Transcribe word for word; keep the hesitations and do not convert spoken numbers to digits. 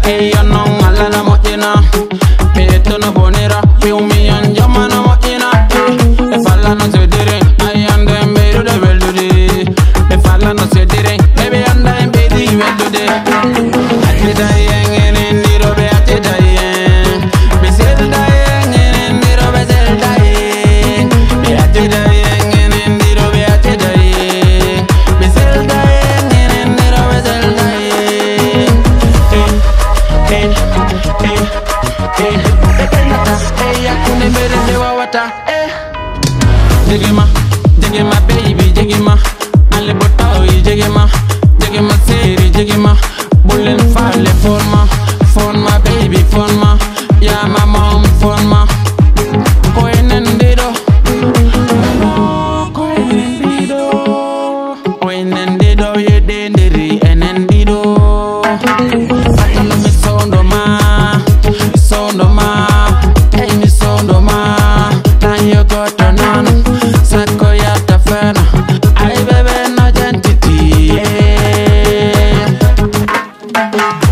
Hey, yo no mala na mo ina. Hey, to no bonera. You me and your man mo ina. If I no se dire, I am the better the well do it. If I no se dire, baby and I baby well do it. I did I yang in the robe, I did I yang. Me said I yang in the robe, I said I. Me I did I yang in the robe, I did I. Me said I yang in the robe, I said I. Hey, hey, hey, hey, I couldn't bear the water. Jigima, Jigima, baby, Jigima, Alibota, Jigima, Jigima, Siri, Jigima, Bullen, Fale, Forma, Forma, baby, Forma, yeah, my mom, Forma, Coin and Dido, Coin and Dido, Coin and Dido, you did and Dido. I love me sound of ma, sound of ma, hey, me sound of ma, now you got to know. I baby no identity. Yeah.